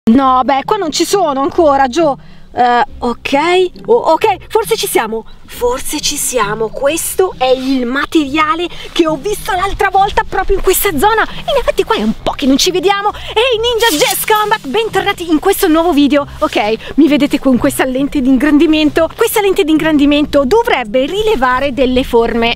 No, beh, qua non ci sono ancora, Joe. Ok, ok, forse ci siamo. Forse ci siamo. Questo è il materiale che ho visto l'altra volta proprio in questa zona. In effetti qua è un po' che non ci vediamo. Ehi Ninja Jazz Combat, bentornati in questo nuovo video. Ok, mi vedete con questa lente di ingrandimento. Questa lente di ingrandimento dovrebbe rilevare delle forme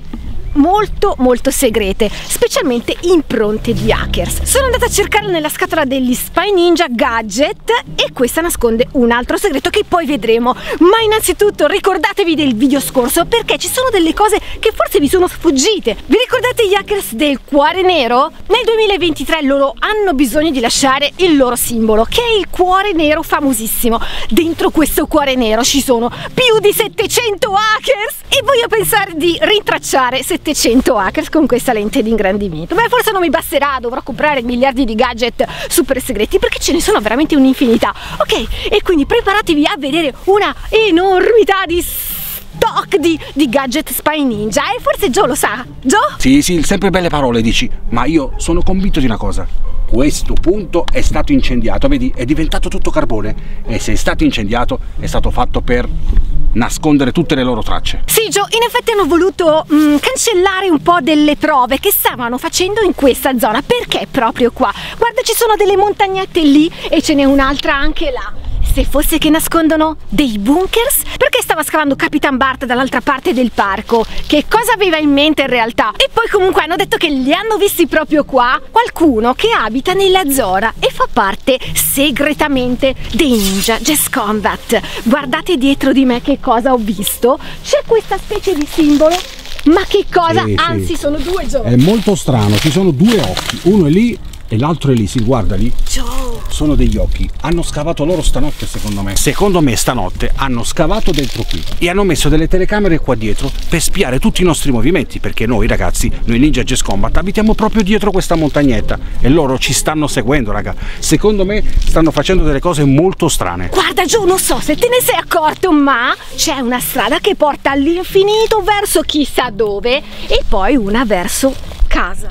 molto segrete, specialmente impronte di hackers. Sono andata a cercarla nella scatola degli Spy Ninja Gadget e questa nasconde un altro segreto che poi vedremo. Ma innanzitutto ricordatevi del video scorso, perché ci sono delle cose che forse vi sono sfuggite. Vi ricordate gli hackers del cuore nero? Nel 2023 loro hanno bisogno di lasciare il loro simbolo, che è il cuore nero famosissimo. Dentro questo cuore nero ci sono più di 700 hackers e voglio pensare di rintracciare 700 hackers con questa lente di ingrandimento. Beh, forse non mi basterà, dovrò comprare miliardi di gadget super segreti, perché ce ne sono veramente un'infinità. Ok, e quindi preparatevi a vedere una enormità di stock di gadget Spy Ninja. E forse Joe lo sa. Joe? Sì, sempre belle parole dici, ma io sono convinto di una cosa. Questo punto è stato incendiato, vedi? È diventato tutto carbone. E se è stato incendiato è stato fatto per nascondere tutte le loro tracce. Sì, Joe, in effetti hanno voluto cancellare un po' delle prove che stavano facendo in questa zona. Perché proprio qua? Guarda, ci sono delle montagnette lì e ce n'è un'altra anche là. Se fosse che nascondono dei bunkers? Perché stava scavando Capitan Bart dall'altra parte del parco? Che cosa aveva in mente in realtà? E poi comunque hanno detto che li hanno visti proprio qua qualcuno che abita nella zona e fa parte segretamente dei Ninja Jazz Combat. Guardate dietro di me che cosa ho visto. C'è questa specie di simbolo. Ma che cosa? Sì, anzi, sì. sono due, Joe. È molto strano, ci sono due occhi, uno è lì e l'altro è lì, si guarda lì. Joe. Sono degli occhi. Hanno scavato loro stanotte, secondo me. Secondo me stanotte hanno scavato dentro qui e hanno messo delle telecamere qua dietro per spiare tutti i nostri movimenti, perché noi ragazzi, noi Ninja Jazz Combat abitiamo proprio dietro questa montagnetta e loro ci stanno seguendo, raga. Secondo me stanno facendo delle cose molto strane. Guarda Joe, non so se te ne sei accorto, ma c'è una strada che porta all'infinito verso chissà dove e poi una verso casa.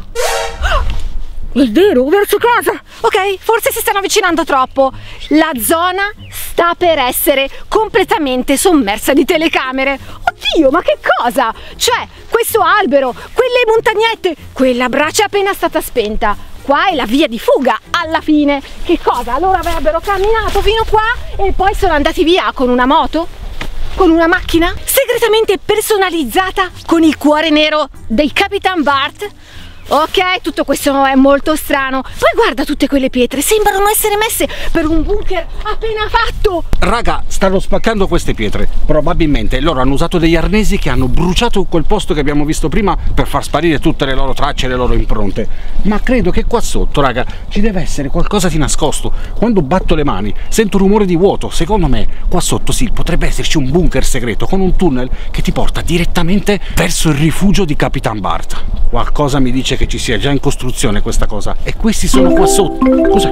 È vero, verso casa. Ok, forse si stanno avvicinando troppo. La zona sta per essere completamente sommersa di telecamere. Oddio, ma che cosa? Cioè, questo albero, quelle montagnette, quella brace è appena stata spenta. Qua è la via di fuga, alla fine. Che cosa? Allora avrebbero camminato fino qua e poi sono andati via con una moto? Con una macchina? Segretamente personalizzata con il cuore nero dei Capitan Bart? Ok, tutto questo è molto strano. Poi guarda tutte quelle pietre, sembrano essere messe per un bunker appena fatto. Raga, stanno spaccando queste pietre. Probabilmente loro hanno usato degli arnesi che hanno bruciato quel posto che abbiamo visto prima per far sparire tutte le loro tracce e le loro impronte. Ma credo che qua sotto, raga, ci deve essere qualcosa di nascosto. Quando batto le mani sento un rumore di vuoto. Secondo me qua sotto sì, potrebbe esserci un bunker segreto con un tunnel che ti porta direttamente verso il rifugio di Capitan Bart. Qualcosa mi dice che ci sia già in costruzione questa cosa. E questi sono qua sotto. Cos'è?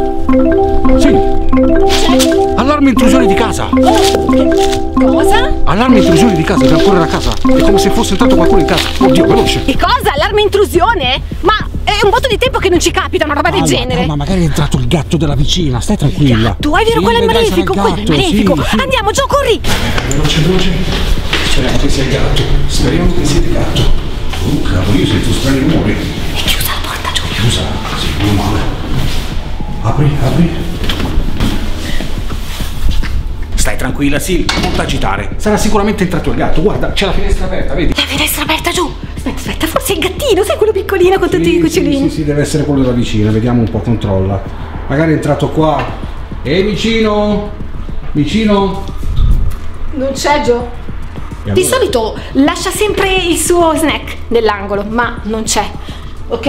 Sì. Allarme intrusione di casa. Cosa? Allarme intrusione di casa, deve ancora la casa. È come se fosse entrato qualcuno in casa. Oddio, veloce. Che cosa? Allarme intrusione? Ma è un botto di tempo che non ci capita una roba del genere. Ma magari è entrato il gatto della vicina, stai tranquilla. Tu hai vero, quello è malefico, quello è malefico. Sì. Andiamo, Joe, corri. Veloce. Speriamo che sia il gatto. Speriamo che sia il gatto. Cavolo, io sento strani rumori. È chiusa la porta, Joe. Chiusa? Sì, meno male. Apri. Stai tranquilla, sì, non t'agitare. Sarà sicuramente entrato il gatto. Guarda, c'è la finestra aperta, vedi? La finestra aperta, Joe. Aspetta, forse è il gattino, sai quello piccolino con tutti i cucciolini. Sì, deve essere quello da vicino. Vediamo un po', controlla. Magari è entrato qua. Vicino? Non c'è, Joe. Di solito lascia sempre il suo snack nell'angolo, ma non c'è. Ok?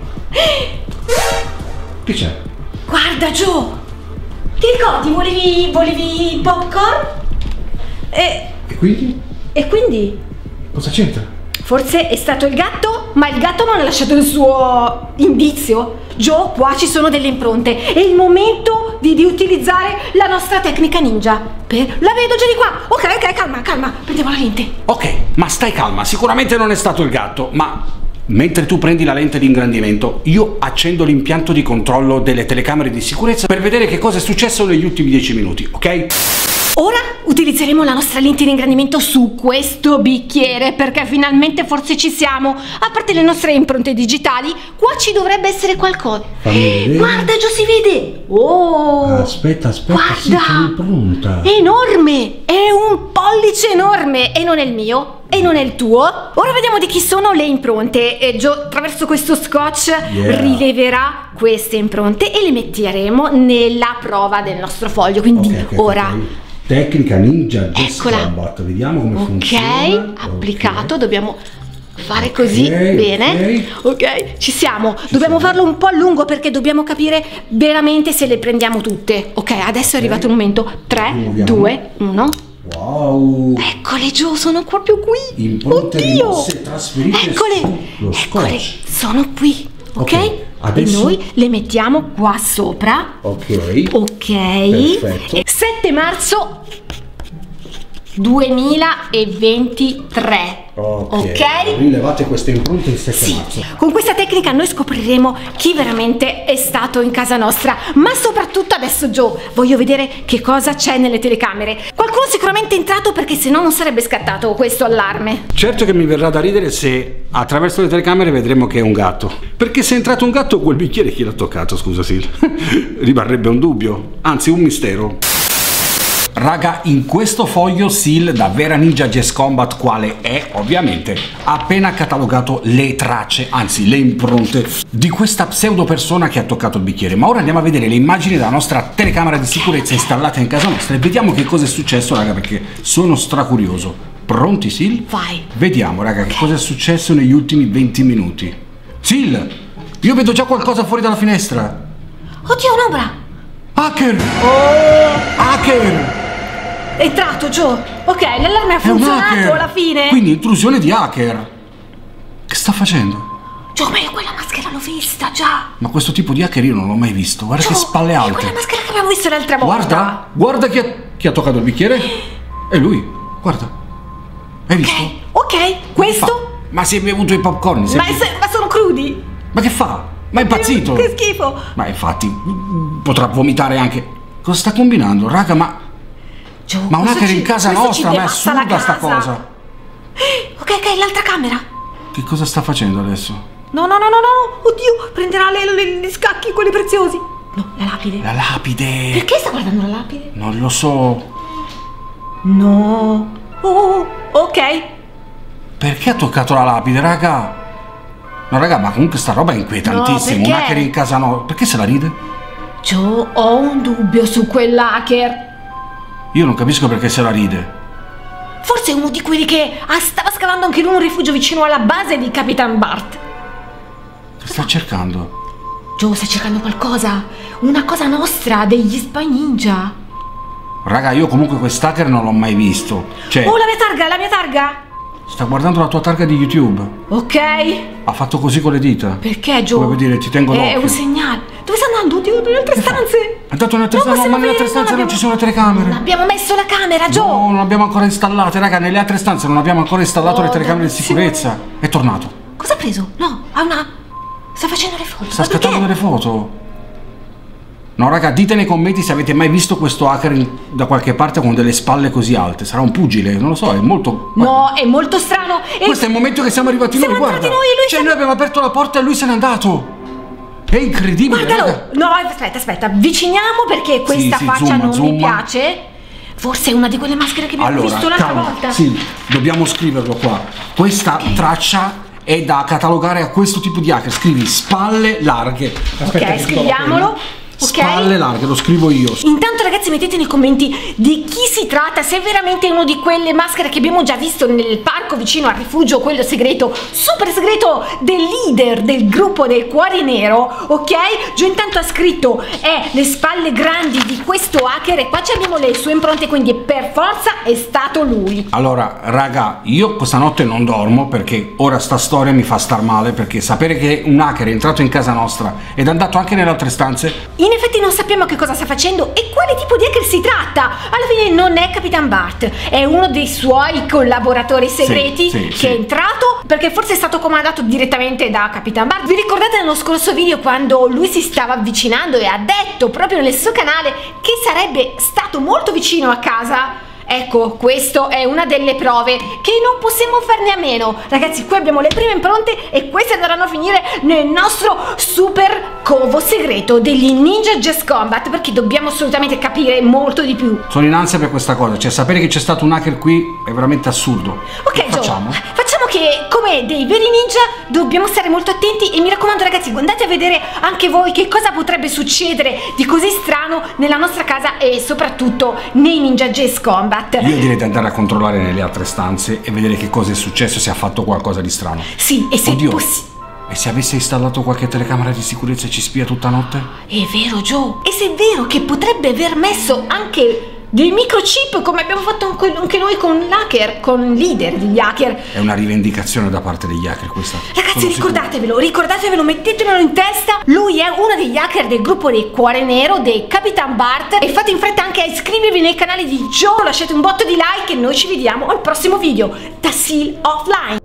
Che c'è? Guarda, Joe! Ti ricordi? Volevi popcorn? E quindi? E quindi? Cosa c'entra? Forse è stato il gatto, ma il gatto non ha lasciato il suo indizio. Joe, qua ci sono delle impronte. È il momento di utilizzare la nostra tecnica ninja. La vedo già di qua. Ok, calma, prendiamo la lente. Ok, ma stai calma, sicuramente non è stato il gatto, ma Mentre tu prendi la lente di ingrandimento, io accendo l'impianto di controllo delle telecamere di sicurezza per vedere che cosa è successo negli ultimi 10 minuti, ok? Ora utilizzeremo la nostra lente di ingrandimento su questo bicchiere, perché finalmente forse ci siamo. A parte le nostre impronte digitali, qua ci dovrebbe essere qualcosa. Guarda, giù si vede. Oh, aspetta, guarda, sì, c'è un'impronta. È enorme, è un pollice enorme. E non è il mio, e non è il tuo. Ora vediamo di chi sono le impronte. E Gio, attraverso questo scotch, rileverà queste impronte e le metteremo nella prova del nostro foglio. Quindi ora tecnica ninja J-Combat, vediamo come funziona. Ok, applicato, dobbiamo fare così, bene. Ok, ci siamo. Dobbiamo farlo un po' a lungo perché dobbiamo capire veramente se le prendiamo tutte. Ok, adesso è arrivato il momento. 3, 2, 1. Wow! Eccole giù, sono proprio qui. Impronte rimosse, trasferite. Eccole, sono qui. Ok? Adesso... E noi le mettiamo qua sopra. Ok. Perfetto. 7 marzo 2023. Ok? Rilevate queste impronte il 7 marzo. Con questa tecnica noi scopriremo chi veramente è stato in casa nostra. Ma soprattutto adesso, Gio, voglio vedere che cosa c'è nelle telecamere. Qualcuno sicuramente è entrato, perché se no non sarebbe scattato questo allarme. Certo che mi verrà da ridere se attraverso le telecamere vedremo che è un gatto. Perché se è entrato un gatto, quel bicchiere chi l'ha toccato, scusa Sil? Rimarrebbe un dubbio, anzi un mistero. Raga, in questo foglio Sil, da vera ninja J-Combat quale è, ovviamente, ha appena catalogato le tracce, anzi le impronte di questa pseudo persona che ha toccato il bicchiere. Ma ora andiamo a vedere le immagini della nostra telecamera di sicurezza installata in casa nostra e vediamo che cosa è successo, raga, perché sono stracurioso. Pronti, Sil? Vai. Vediamo, raga, che cosa è successo negli ultimi 20 minuti. Sil, io vedo già qualcosa fuori dalla finestra. Oddio, un'ombra. Hacker! Hacker! È entrato, Gio. Ok, l'allarme ha funzionato alla fine. Quindi intrusione di hacker. Che sta facendo? Gio, ma io quella maschera l'ho vista già. Ma questo tipo di hacker io non l'ho mai visto. Guarda che spalle alte. È quella maschera che abbiamo visto l'altra volta. Guarda chi ha toccato il bicchiere. È lui. Guarda. Hai visto? Ok, questo? Ma si è bevuto i popcorn. Ma sono crudi. Ma che fa? Ma è impazzito. Che schifo. Ma infatti potrà vomitare anche. Cosa sta combinando? Raga, ma un hacker in casa nostra, ma è assurda sta cosa. Ok, l'altra camera. Che cosa sta facendo adesso? No. Oddio, prenderà gli scacchi, quelli preziosi. No, la lapide. La lapide. Perché sta guardando la lapide? Non lo so. No. Oh, ok. Perché ha toccato la lapide, raga? No, raga, ma comunque sta roba è inquietantissima. Un hacker in casa nostra. Perché se la ride? Gio, ho un dubbio su quell'hacker. Io non capisco perché se la ride. Forse è uno di quelli che stava scavando anche lui un rifugio vicino alla base di Capitan Bart. Che sta cercando? Gio, sta cercando qualcosa. Una cosa nostra, degli spy ninja. Raga, io comunque quest'hacker non l'ho mai visto. Cioè... Oh, la mia targa! Sta guardando la tua targa di YouTube. Ok. Ha fatto così con le dita. Perché, Gio? Come dire, ti tengo d'occhio. È un segnale. Dove sta andando? Oddio, nelle altre stanze. È andato nelle altre stanze, ma nelle altre stanze non ci sono le telecamere. Non abbiamo messo la camera, Gio. No, non abbiamo ancora installate, raga. Nelle altre stanze non abbiamo ancora installato le telecamere di sicurezza. È tornato. Cosa ha preso? No, sta facendo le foto. Sta scattando delle foto. No, raga, dite nei commenti se avete mai visto questo hacker da qualche parte con delle spalle così alte. Sarà un pugile, non lo so, è molto... No, è molto strano. Questo è il momento che siamo arrivati noi, guarda. Siamo entrati noi e lui noi abbiamo aperto la porta e lui se n'è andato. È incredibile, guardalo. Raga. No, aspetta, avviciniamo perché questa faccia non mi piace. Forse è una di quelle maschere che abbiamo visto l'altra volta. Sì, dobbiamo scriverlo qua. Questa traccia è da catalogare a questo tipo di hacker. Scrivi spalle larghe. Ok, scriviamolo. Spalle larghe, lo scrivo io. Intanto ragazzi mettete nei commenti di chi si tratta, se è veramente uno di quelle maschere che abbiamo già visto nel parco vicino al rifugio, quello segreto, super segreto del leader del gruppo del Cuore Nero, ok? Gio intanto ha scritto le spalle grandi di questo hacker e qua abbiamo le sue impronte, quindi per forza è stato lui. Allora raga, io questa notte non dormo perché ora sta storia mi fa star male, perché sapere che un hacker è entrato in casa nostra ed è andato anche nelle altre stanze. in effetti non sappiamo che cosa sta facendo e quale tipo di hacker si tratta. Alla fine non è Capitan Bart, è uno dei suoi collaboratori segreti che è entrato perché forse è stato comandato direttamente da Capitan Bart. Vi ricordate nello scorso video quando lui si stava avvicinando e ha detto proprio nel suo canale che sarebbe stato molto vicino a casa? Ecco, questa è una delle prove che non possiamo farne a meno. Ragazzi, qui abbiamo le prime impronte e queste andranno a finire nel nostro super covo segreto degli Ninja Just Combat, perché dobbiamo assolutamente capire molto di più. Sono in ansia per questa cosa, cioè sapere che c'è stato un hacker qui è veramente assurdo. Ok, che facciamo? Facciamo che come dei veri ninja dobbiamo stare molto attenti e mi raccomando ragazzi, andate a vedere anche voi che cosa potrebbe succedere di così strano nella nostra casa e soprattutto nei Ninja Just Combat. Io direi di andare a controllare nelle altre stanze e vedere che cosa è successo, se ha fatto qualcosa di strano. Sì, e se e se avesse installato qualche telecamera di sicurezza e ci spia tutta notte? È vero, Joe. E se è vero che potrebbe aver messo anche dei microchip come abbiamo fatto anche noi con l'hacker, con il leader degli hacker. È una rivendicazione da parte degli hacker questa. Ragazzi, ricordatevelo, mettetemelo in testa. Lui è uno degli hacker del gruppo del Cuore Nero, dei Capitan Bart. E fate in fretta anche a iscrivervi nel canale di Joe, lasciate un botto di like e noi ci vediamo al prossimo video da Seal Offline.